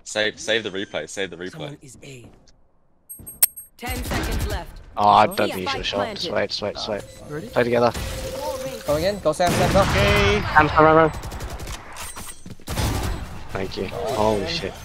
Save the replay. Save the replay. Someone is A. 10 seconds left. Oh, I don't think you should have shot. Just wait, just wait, just wait. Ready? Play together. Go again. Go Sam, go. Okay. Run. Thank you. Holy shit.